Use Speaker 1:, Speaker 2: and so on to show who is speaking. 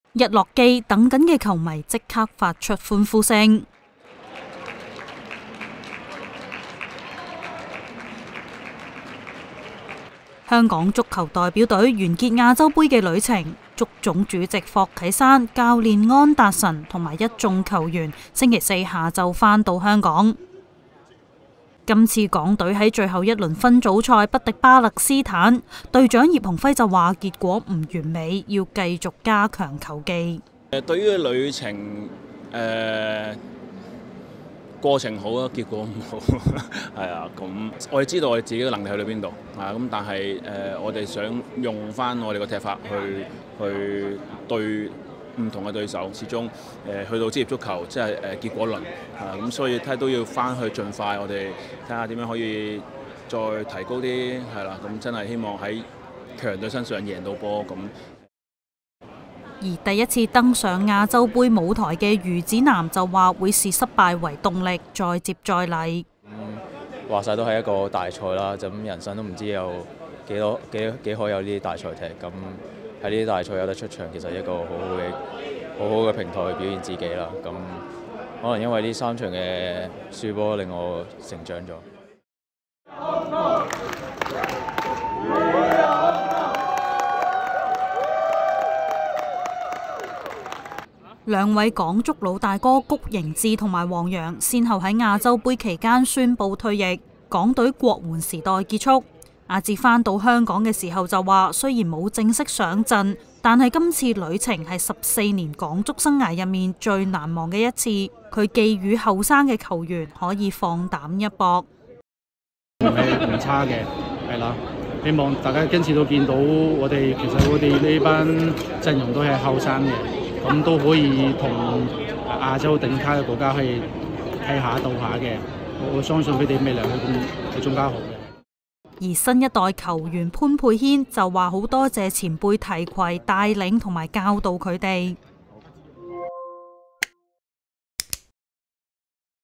Speaker 1: 日落記等緊嘅球迷即刻發出歡呼聲。香港足球代表隊完結亞洲盃嘅旅程，足總主席霍啟山、教練安達臣同埋一眾球員星期四下晝返到香港。今次港隊喺最後一輪分組賽不敵巴勒斯坦，隊長葉鴻輝就話結果唔完美，要繼續加強球技。
Speaker 2: 對於旅程過程好啊，結果唔好，係啊，咁我哋知道我哋自己嘅能力去到邊度啊，咁但係我哋想用翻我哋個踢法去對唔同嘅對手，始終去到職業足球即係結果論啊，咁所以都要翻去盡快，我哋睇下點樣可以再提高啲，係啦，咁真係希望喺強隊身上贏到波咁。
Speaker 1: 而第一次登上亞洲盃舞台嘅余子南就話會視失敗為動力，再接再厲。
Speaker 3: 話晒都係一個大賽啦，咁人生都唔知有幾可有呢啲大賽踢，咁喺呢啲大賽有得出場，其實一個好好嘅平台去表現自己啦。咁可能因為呢3場嘅輸波令我成長咗。
Speaker 1: 兩位港足老大哥谷盈智同埋黃洋先後喺亞洲盃期間宣布退役，港隊國援時代結束。阿智返到香港嘅時候就話，雖然冇正式上陣，但係今次旅程係14年港足生涯入面最難忘嘅一次。佢寄語後生嘅球員可以放膽一搏。
Speaker 4: 唔差嘅，係啦。希望大家今次都見到我哋呢班陣容都係後生嘅。咁都可以同亞洲頂級嘅國家去睇下鬥下嘅，我相信佢哋未來會更加好嘅。
Speaker 1: 而新一代球員潘佩軒就話好多謝前輩提攜帶領同埋教導佢哋。